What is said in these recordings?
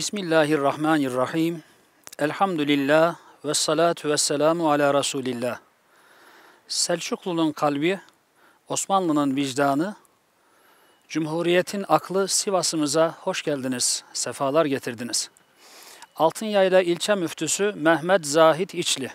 Bismillahirrahmanirrahim. Elhamdülillah ve salatu ve selamu ala Resulillah. Selçuklu'nun kalbi, Osmanlı'nın vicdanı, Cumhuriyet'in aklı Sivas'ımıza hoş geldiniz, sefalar getirdiniz. Altınyayla ilçe müftüsü Mehmet Zahit İçli.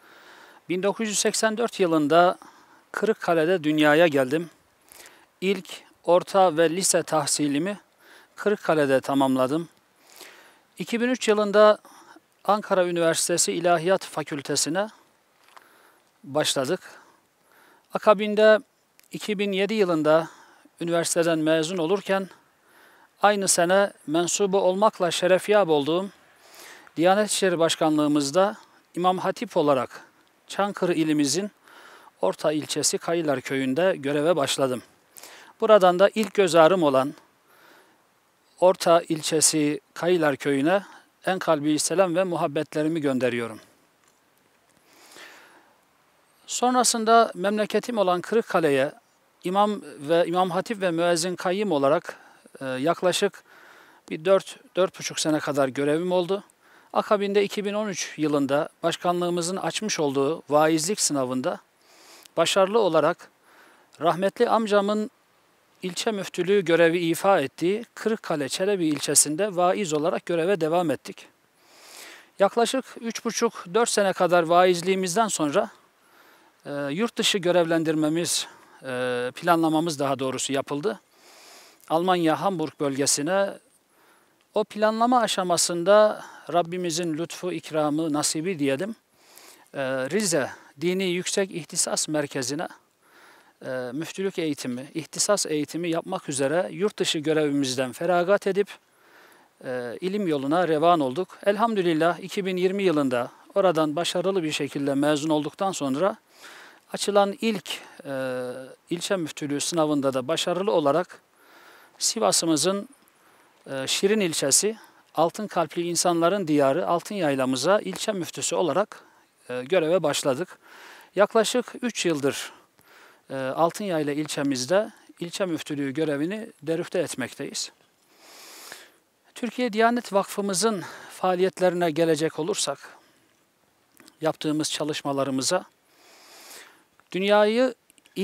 1984 yılında Kırıkkale'de dünyaya geldim. İlk, orta ve lise tahsilimi Kırıkkale'de tamamladım. 2003 yılında Ankara Üniversitesi İlahiyat Fakültesine başladık. Akabinde 2007 yılında üniversiteden mezun olurken aynı sene mensubu olmakla şerefyab olduğum Diyanet İşleri Başkanlığımızda İmam Hatip olarak Çankırı ilimizin Orta ilçesi Kayılar Köyü'nde göreve başladım. Buradan da ilk göz ağrım olan Orta ilçesi Kayılar Köyü'ne en kalbi selam ve muhabbetlerimi gönderiyorum. Sonrasında memleketim olan Kırıkkale'ye İmam Hatip ve Müezzin Kayyım olarak yaklaşık bir 4,5 sene kadar görevim oldu. Akabinde 2013 yılında başkanlığımızın açmış olduğu vaizlik sınavında başarılı olarak rahmetli amcamın ilçe müftülüğü görevi ifa ettiği Kırıkkale Çelebi ilçesinde vaiz olarak göreve devam ettik. Yaklaşık 3,5-4 sene kadar vaizliğimizden sonra yurt dışı görevlendirmemiz, planlamamız daha doğrusu yapıldı. Almanya Hamburg bölgesine o planlama aşamasında Rabbimizin lütfu, ikramı, nasibi diyelim. Rize Dini Yüksek İhtisas Merkezi'ne müftülük eğitimi, ihtisas eğitimi yapmak üzere yurt dışı görevimizden feragat edip ilim yoluna revan olduk. Elhamdülillah 2020 yılında oradan başarılı bir şekilde mezun olduktan sonra açılan ilk ilçe müftülüğü sınavında da başarılı olarak Sivas'ımızın Şirin ilçesi, altın kalpli insanların diyarı Altınyaylamıza ilçe müftüsü olarak göreve başladık. Yaklaşık 3 yıldır Altınyayla ilçemizde ilçe müftülüğü görevini derüfte etmekteyiz. Türkiye Diyanet Vakfımızın faaliyetlerine gelecek olursak, yaptığımız çalışmalarımıza, dünyaya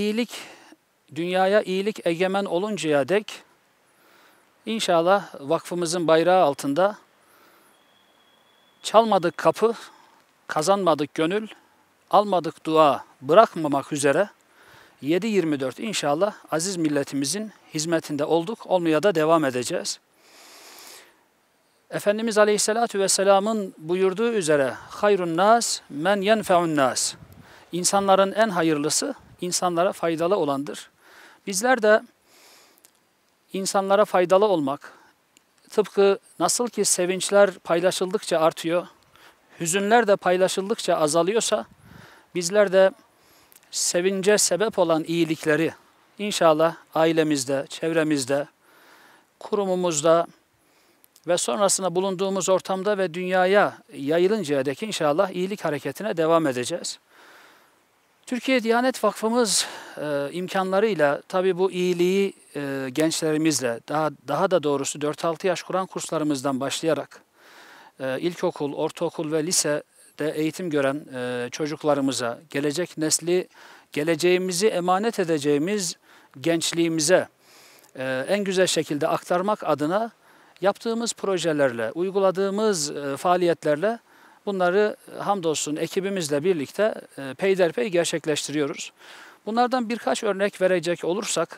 iyilik egemen oluncaya dek inşallah vakfımızın bayrağı altında çalmadık kapı, kazanmadık gönül, almadık dua bırakmamak üzere 7/24 inşallah aziz milletimizin hizmetinde olduk, olmaya da devam edeceğiz. Efendimiz Aleyhisselatü Vesselam'ın buyurduğu üzere hayrun nas men yenfe'un nas. İnsanların en hayırlısı insanlara faydalı olandır. Bizler de insanlara faydalı olmak, tıpkı nasıl ki sevinçler paylaşıldıkça artıyor, hüzünler de paylaşıldıkça azalıyorsa, bizler de sevince sebep olan iyilikleri inşallah ailemizde, çevremizde, kurumumuzda ve sonrasında bulunduğumuz ortamda ve dünyaya yayılıncaya dek inşallah iyilik hareketine devam edeceğiz. Türkiye Diyanet Vakfımız imkanlarıyla tabii bu iyiliği gençlerimizle, daha da doğrusu 4-6 yaş Kur'an kurslarımızdan başlayarak ilkokul, ortaokul ve lisede eğitim gören çocuklarımıza, gelecek nesli, geleceğimizi emanet edeceğimiz gençliğimize en güzel şekilde aktarmak adına yaptığımız projelerle, uyguladığımız faaliyetlerle bunları hamdolsun ekibimizle birlikte peyderpey gerçekleştiriyoruz. Bunlardan birkaç örnek verecek olursak,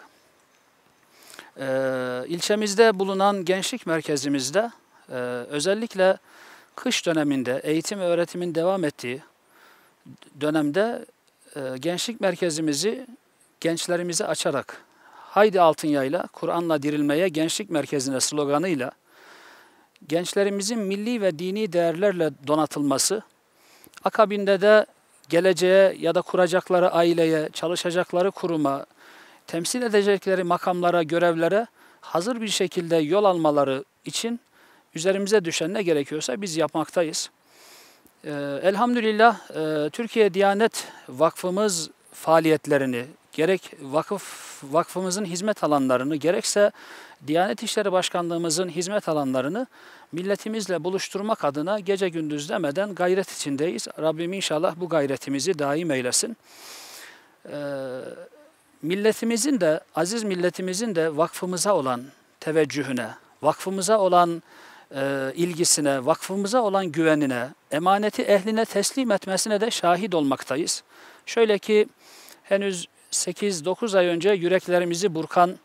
ilçemizde bulunan gençlik merkezimizde özellikle kış döneminde eğitim ve öğretimin devam ettiği dönemde gençlik merkezimizi gençlerimize açarak "Haydi Altınyayla, Kur'an'la dirilmeye gençlik merkezine" sloganıyla gençlerimizin milli ve dini değerlerle donatılması, akabinde de geleceğe ya da kuracakları aileye, çalışacakları kuruma, temsil edecekleri makamlara, görevlere hazır bir şekilde yol almaları için üzerimize düşen ne gerekiyorsa biz yapmaktayız. Elhamdülillah Türkiye Diyanet Vakfımız faaliyetlerini gerek vakfımızın hizmet alanlarını, gerekse Diyanet İşleri Başkanlığımızın hizmet alanlarını milletimizle buluşturmak adına gece gündüz demeden gayret içindeyiz. Rabbim inşallah bu gayretimizi daim eylesin. Milletimizin de, aziz milletimizin de vakfımıza olan teveccühüne, vakfımıza olan ilgisine, vakfımıza olan güvenine, emaneti ehline teslim etmesine de şahit olmaktayız. Şöyle ki henüz 8-9 ay önce yüreklerimizi burkan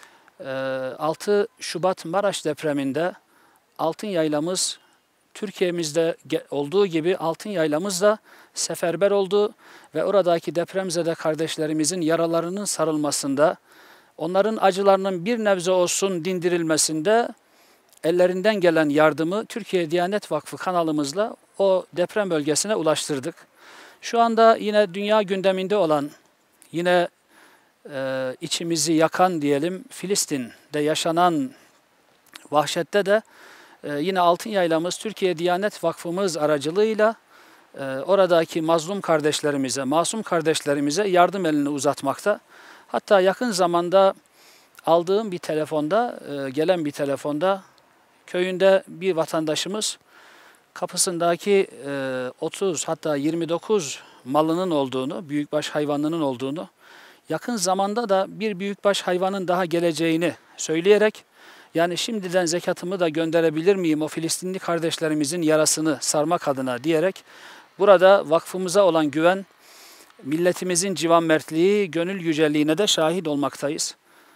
6 Şubat Maraş depreminde Altın Yaylamız, Türkiye'mizde olduğu gibi Altın Yaylamız da seferber oldu ve oradaki depremzede kardeşlerimizin yaralarının sarılmasında, onların acılarının bir nebze olsun dindirilmesinde ellerinden gelen yardımı Türkiye Diyanet Vakfı kanalımızla o deprem bölgesine ulaştırdık. Şu anda yine dünya gündeminde olan, yine içimizi yakan diyelim Filistin'de yaşanan vahşette de yine Altın Yaylamız Türkiye Diyanet Vakfımız aracılığıyla oradaki mazlum kardeşlerimize, masum kardeşlerimize yardım elini uzatmakta. Hatta yakın zamanda aldığım bir telefonda, gelen bir telefonda köyünde bir vatandaşımız kapısındaki 30 hatta 29 malının olduğunu, büyükbaş hayvanının olduğunu, yakın zamanda da bir büyükbaş hayvanın daha geleceğini söyleyerek, yani şimdiden zekatımı da gönderebilir miyim o Filistinli kardeşlerimizin yarasını sarmak adına diyerek, burada vakfımıza olan güven, milletimizin civanmertliği, gönül yüceliğine de şahit olmaktayız.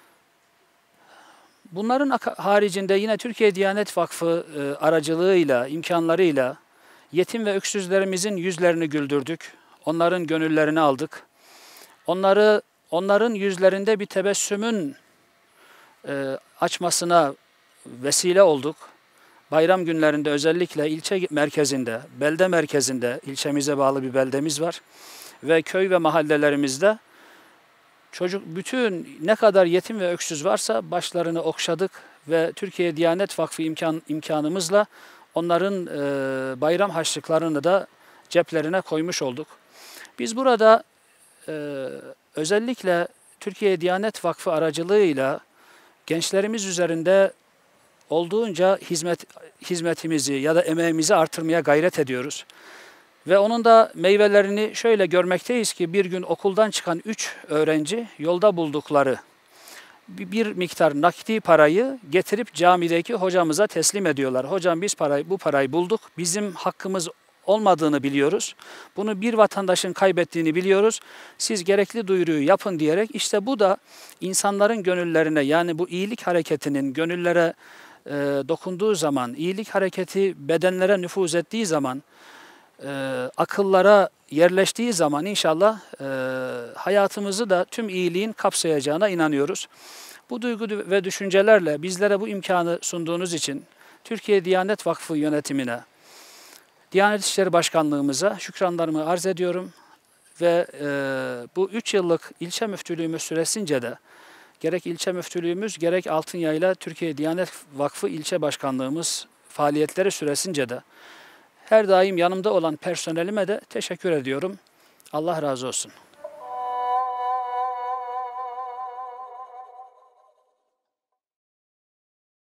Bunların haricinde yine Türkiye Diyanet Vakfı aracılığıyla, imkanlarıyla yetim ve öksüzlerimizin yüzlerini güldürdük. Onların gönüllerini aldık. Onların yüzlerinde bir tebessümün açmasına vesile olduk. Bayram günlerinde özellikle ilçe merkezinde, belde merkezinde, ilçemize bağlı bir beldemiz var ve köy ve mahallelerimizde bütün ne kadar yetim ve öksüz varsa başlarını okşadık ve Türkiye Diyanet Vakfı imkanımızla onların bayram harçlıklarını da ceplerine koymuş olduk. Biz burada özellikle Türkiye Diyanet Vakfı aracılığıyla gençlerimiz üzerinde olduğunca hizmetimizi ya da emeğimizi artırmaya gayret ediyoruz. Ve onun da meyvelerini şöyle görmekteyiz ki bir gün okuldan çıkan 3 öğrenci yolda buldukları bir miktar nakdi parayı getirip camideki hocamıza teslim ediyorlar. Hocam biz bu parayı bulduk, bizim hakkımız olmadığını biliyoruz. Bunu bir vatandaşın kaybettiğini biliyoruz. Siz gerekli duyuruyu yapın diyerek işte bu da insanların gönüllerine, yani bu iyilik hareketinin gönüllere dokunduğu zaman, iyilik hareketi bedenlere nüfuz ettiği zaman, akıllara yerleştiği zaman inşallah hayatımızı da tüm iyiliğin kapsayacağına inanıyoruz. Bu duygu ve düşüncelerle bizlere bu imkanı sunduğunuz için Türkiye Diyanet Vakfı yönetimine, Diyanet İşleri Başkanlığımıza şükranlarımı arz ediyorum ve bu 3 yıllık ilçe müftülüğümüz süresince de gerek ilçe müftülüğümüz gerek Altınyayla Türkiye Diyanet Vakfı ilçe başkanlığımız faaliyetleri süresince de her daim yanımda olan personelime de teşekkür ediyorum. Allah razı olsun.